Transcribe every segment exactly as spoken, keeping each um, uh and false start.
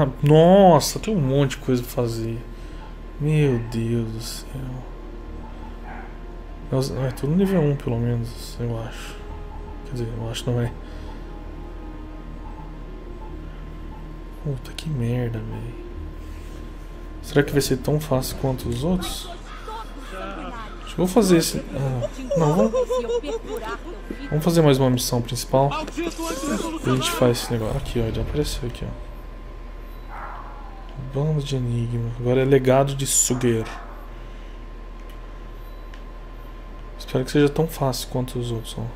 Ah, nossa, tem um monte de coisa pra fazer. Meu Deus do céu. É tudo nível um, pelo menos, eu acho. Quer dizer, eu acho que não é. Puta, que merda, velho. Será que vai ser tão fácil quanto os outros? Acho que eu vou fazer esse... Ah, não, vamos... Vamos fazer mais uma missão principal. E a gente faz esse negócio. Aqui, ó, ele apareceu aqui, ó. Bando de enigma. Agora é legado de Suger. Espero que seja tão fácil quanto os outros, ó.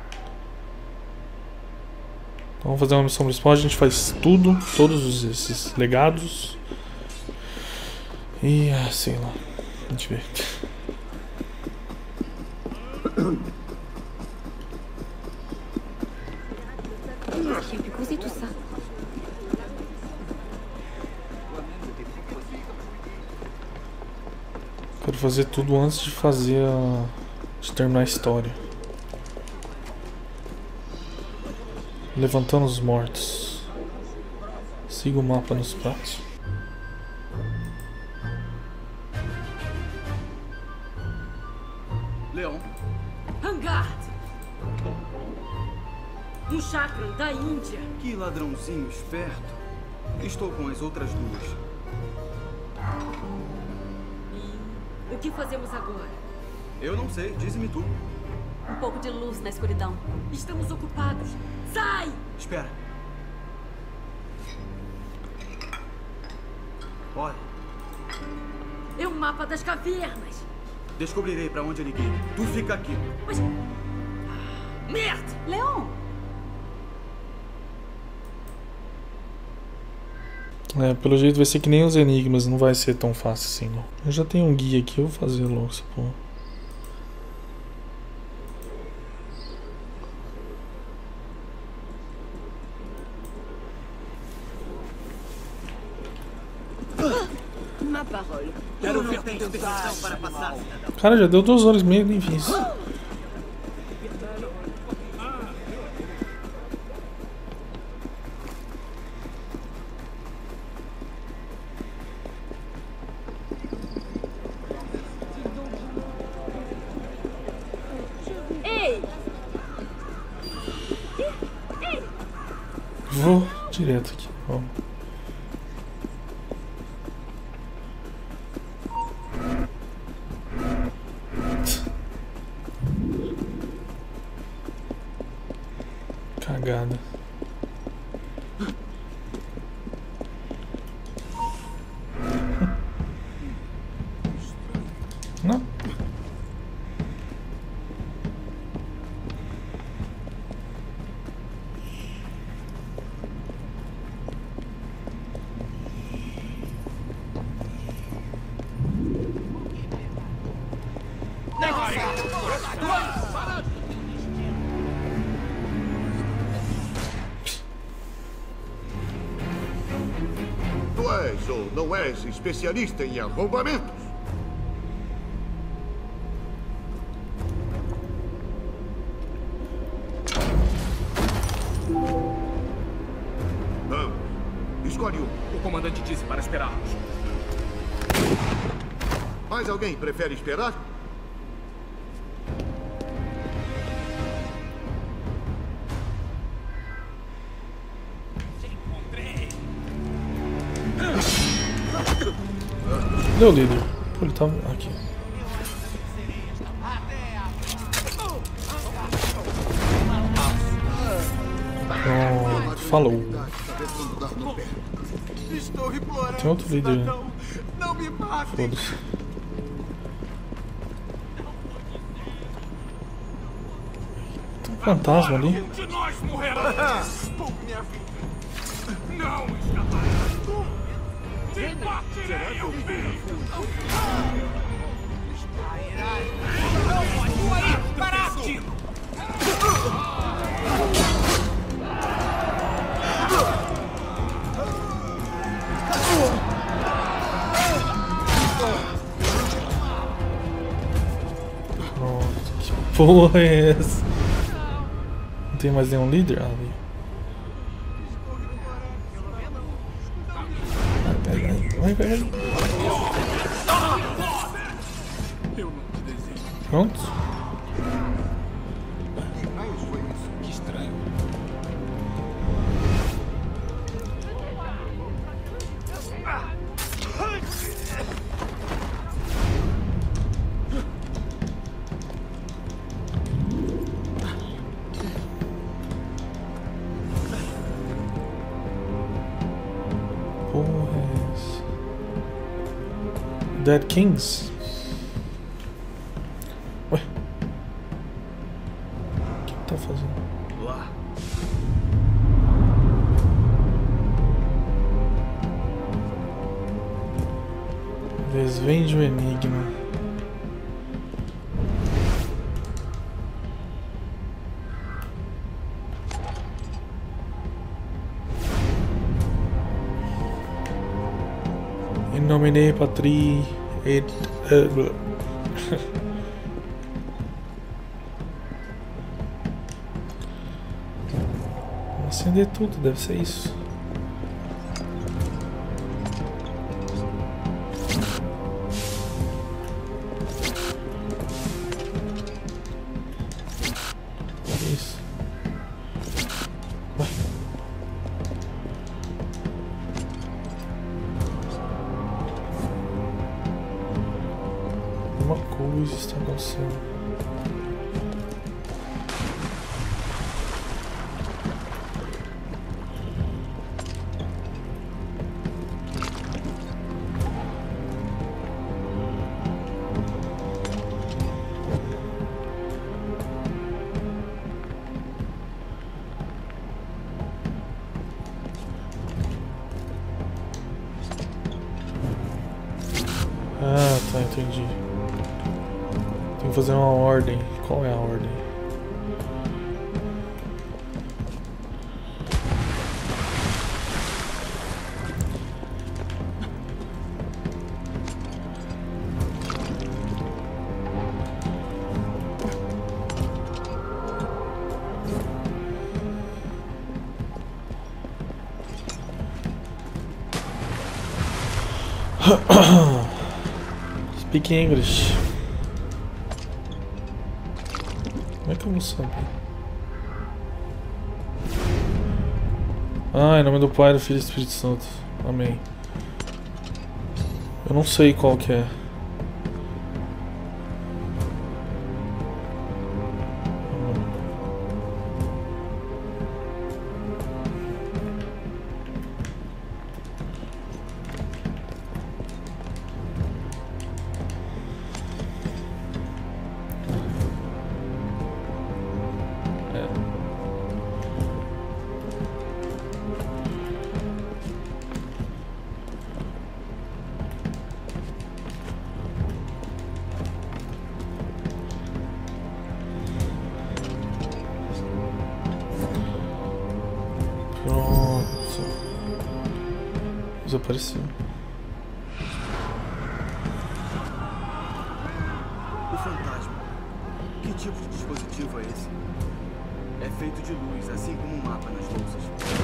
Então vamos fazer uma missão principal, a gente faz tudo, todos esses legados. E ah, sei lá, a gente vê. Quero fazer tudo antes de fazer a... de terminar a história. Levantando os mortos. Siga o mapa nos pratos. Leon. Hangard! Um chakra da Índia. Que ladrãozinho esperto. Estou com as outras duas. E o que fazemos agora? Eu não sei, diz-me tu. Um pouco de luz na escuridão. Estamos ocupados. Sai! Espera. Olha. É o mapa das cavernas. Descobrirei pra onde ele guia. Tu fica aqui. Mas... Merda! Leon! É, pelo jeito vai ser que nem os enigmas, não vai ser tão fácil assim, não. Eu já tenho um guia aqui, eu vou fazer logo essa porra. Quero ver tem expressão para passar. Cara, já deu duas horas e meia, nem fiz. Ei! Vou direto aqui, vamos. Cagada. Não. Tu és ou não és especialista em arrombamentos? Vamos. Escolhe um. O comandante disse para esperarmos. Mais alguém prefere esperar? Cadê o líder? Pô, ele tava aqui. Oh, falou. Estou implorando. Tem outro líder, né? Não me mate. Foda-se. Tem um fantasma ali. De nós morrerá. Por minha vida. Não escapará. Te partirei, eu filho. Não pode ir para ti. Que porra é essa? Não tem mais nenhum líder ali. Vai, vai, vai. Eu não te desejo. Pronto. Que raios foi isso? Que estranho. Porra, é essa? Dead Kings? Ué? O que tá fazendo? Lá. Desvende o enigma. In nomine Patri et... eh, blá. Vou acender tudo, deve ser isso. Isso. Ué. Uma coisa está acontecendo. Ah, tá, entendi. Tem que fazer uma ordem. Qual é a ordem? Speak English. Como é que eu vou saber? Ah, em nome do Pai, do Filho e do Espírito Santo. Amém. Eu não sei qual que é. Pronto. Desapareceu. O fantasma. Que tipo de dispositivo é esse? É feito de luz, assim como um mapa nas louças.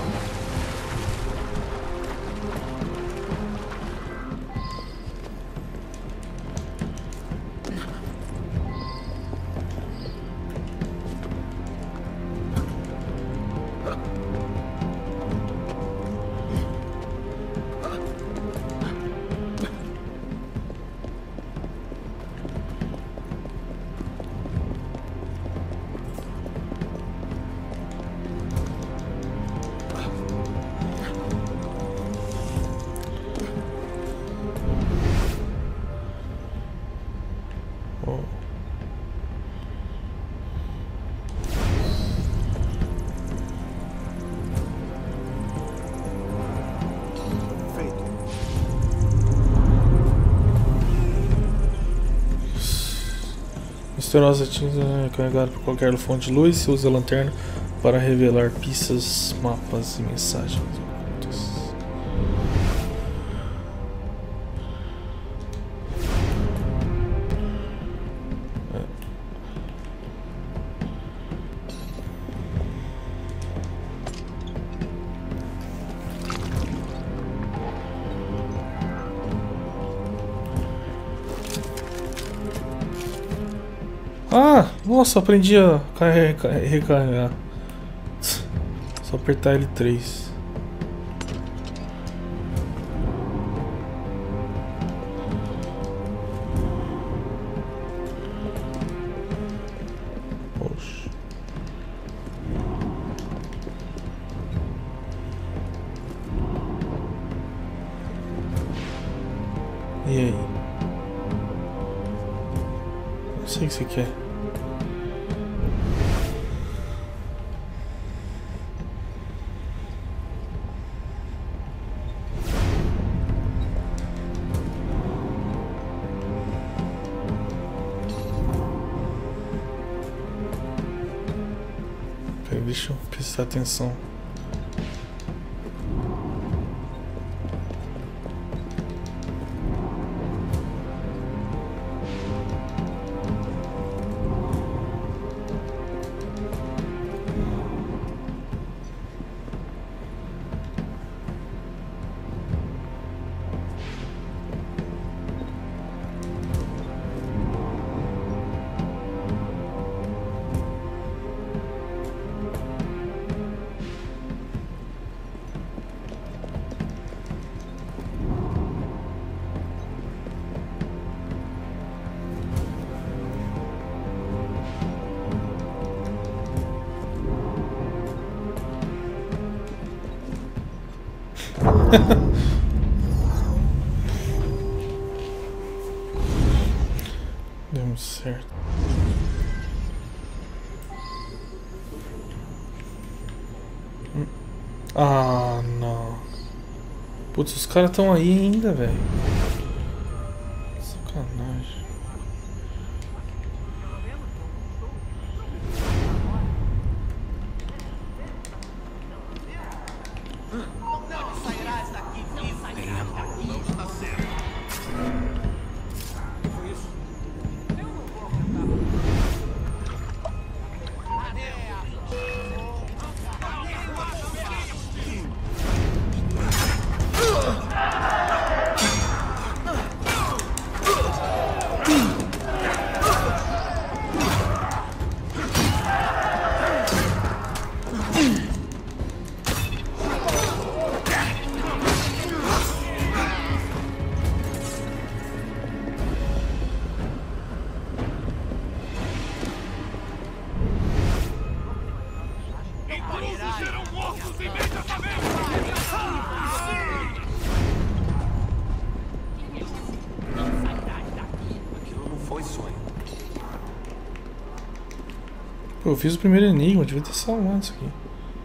Misteriosa tinta é carregada por qualquer fonte de luz. Se usa a lanterna para revelar pistas, mapas e mensagens. Ah, nossa, aprendi a recarregar. Só apertar L três. Poxa. E aí? Não sei o que você quer. Peraí, deixa eu prestar atenção. Deu certo. Hum. Ah, não. Putz, os caras estão aí ainda, velho. Sacanagem. Pô, eu fiz o primeiro enigma, devia ter salvado isso aqui.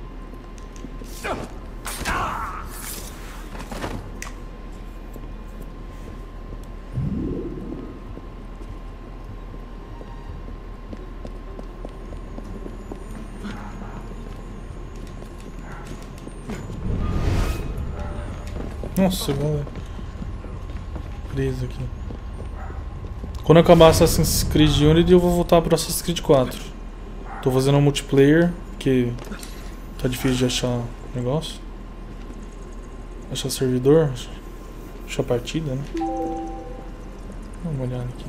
Nossa, igual preso aqui. Quando eu acabar Assassin's Creed Unity, eu vou voltar para Assassin's Creed quatro. Tô fazendo um multiplayer, porque tá difícil de achar negócio. Achar servidor, achar partida, né? Dá uma olhada aqui.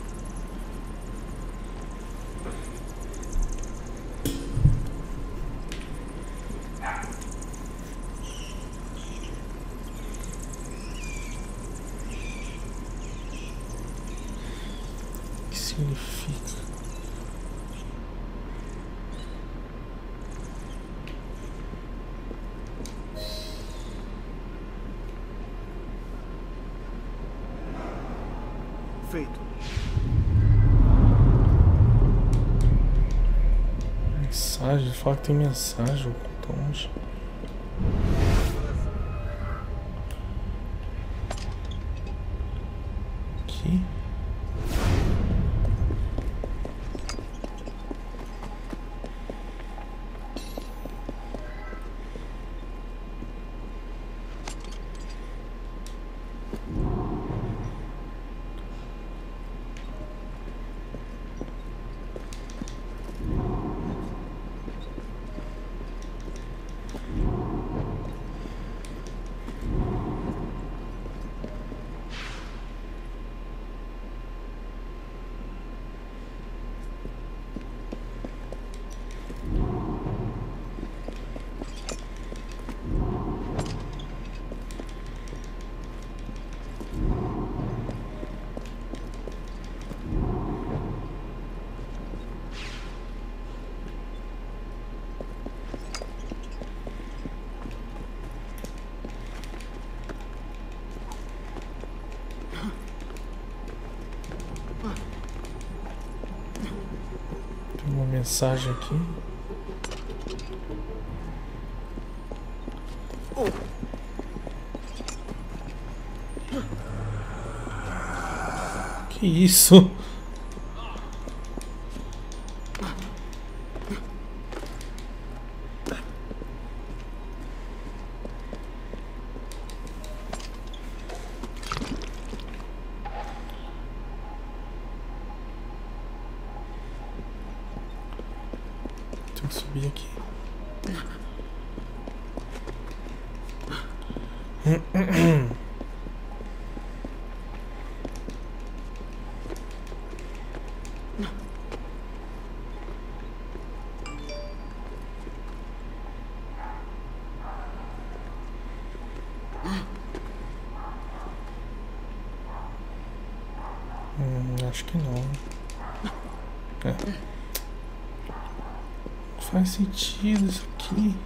O que significa? Feito. Mensagem, fala que tem mensagem oculta onde? Aqui. Tem uma mensagem aqui. Que isso? Tem que subir aqui. Hum, acho que não. É. Não faz sentido isso aqui.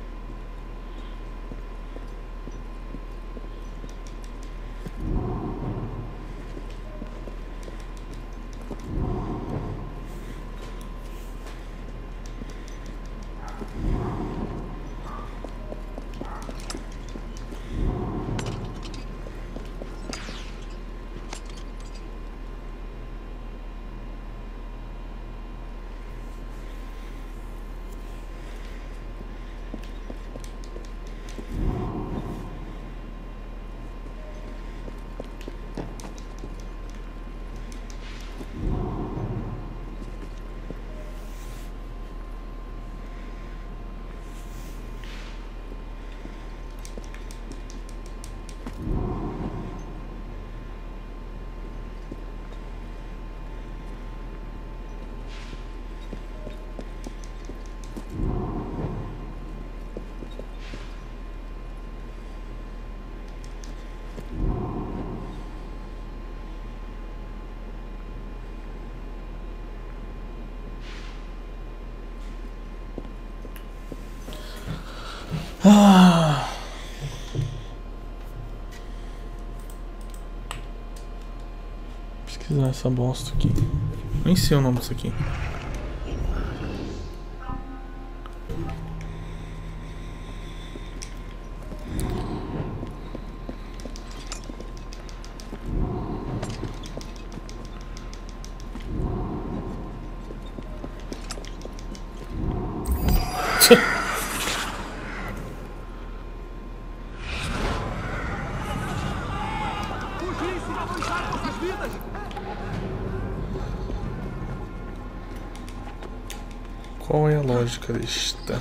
Ah. Pesquisar essa bosta aqui. Nem sei o nome disso aqui. Qual é a lógica desta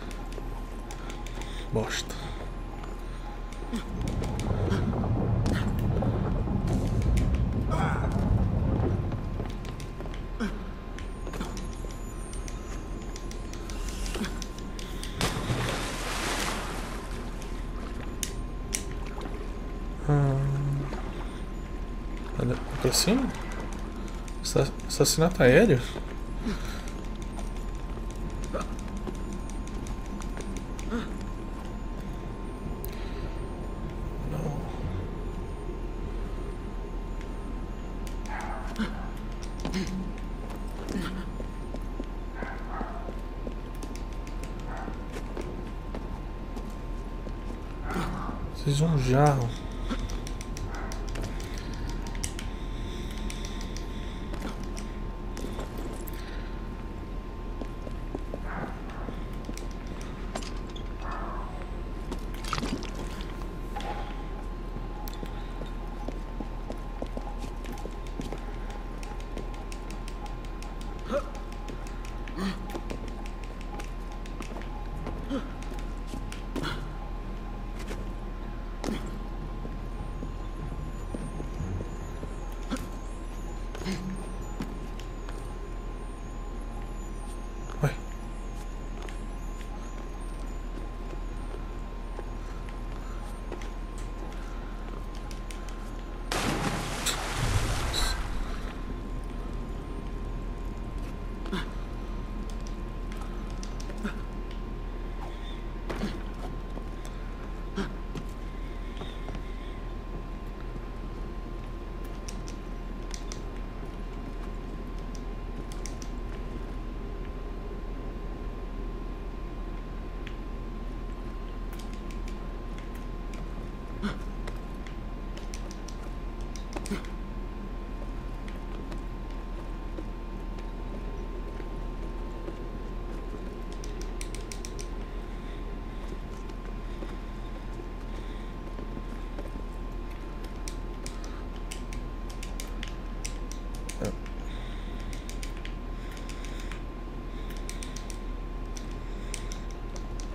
bosta? Ah, pra cima? Assassinato aéreo? Vocês vão jarro. Ué.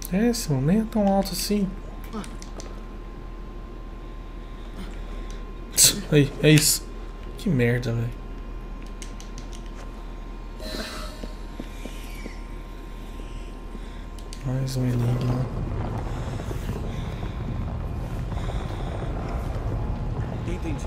É, esse mano, nem é tão alto assim. Aí, é isso. Que merda, velho. Mais um enigma. Entendi.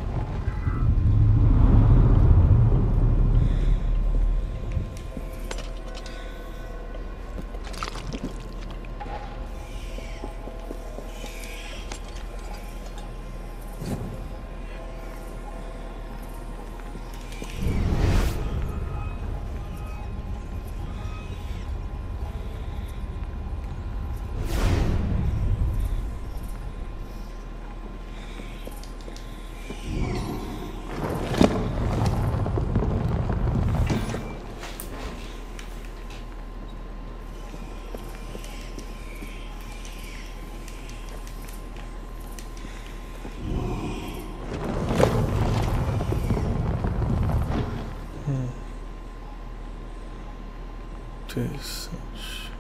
Interessante.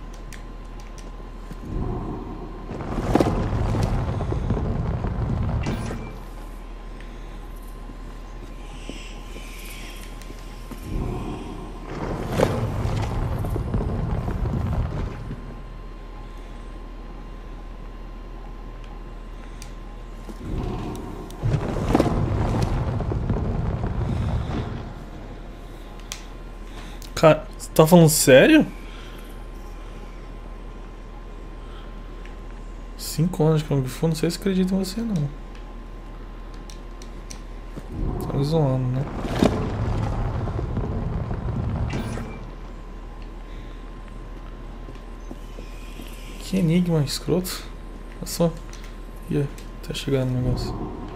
Cara, você tá falando sério? Cinco anos de Kung Fu, não sei se acredito em você não. Tá me zoando, né? Que enigma escroto. Olha só. Ia até chegar no negócio.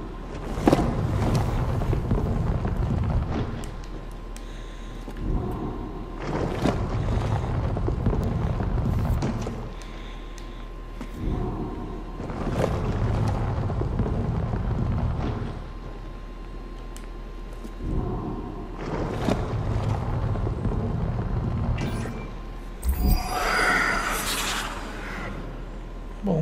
Bom.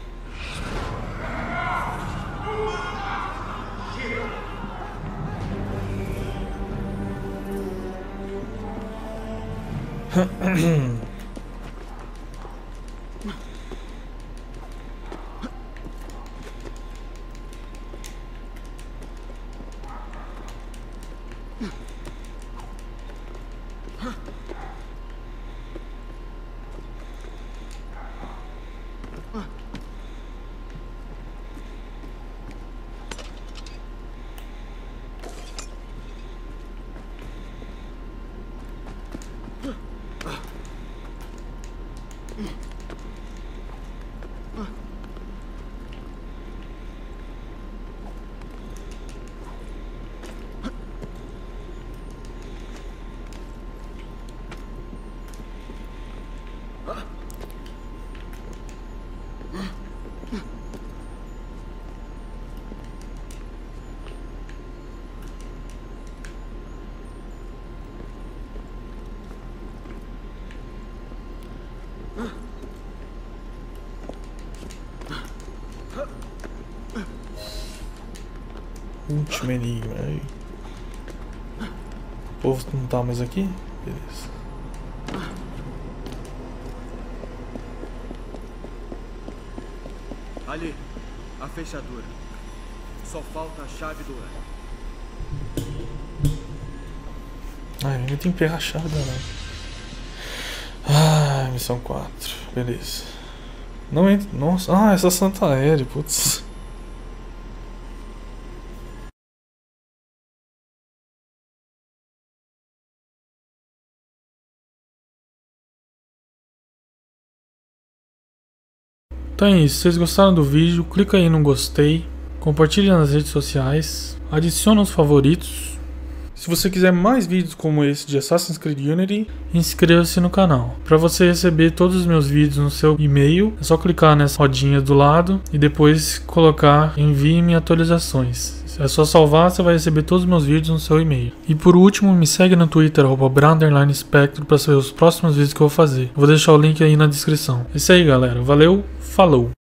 Último enigma. Aí. O povo não tá mais aqui? Beleza. Ali, a fechadura. Só falta a chave do ano. Ai, eu tenho que pegar a chave da nave. Ah, missão quatro. Beleza. Não entra. Nossa. Ah, essa Santa Aérea, putz. Então é isso, se vocês gostaram do vídeo, clica aí no gostei, compartilha nas redes sociais, adiciona os favoritos. Se você quiser mais vídeos como esse de Assassin's Creed Unity, inscreva-se no canal. Para você receber todos os meus vídeos no seu e-mail, é só clicar nessa rodinha do lado e depois colocar envie-me atualizações. É só salvar, você vai receber todos os meus vídeos no seu e-mail. E por último, me segue no Twitter, arroba Brown underline Spectro, para saber os próximos vídeos que eu vou fazer. Eu vou deixar o link aí na descrição. É isso aí, galera. Valeu, falou!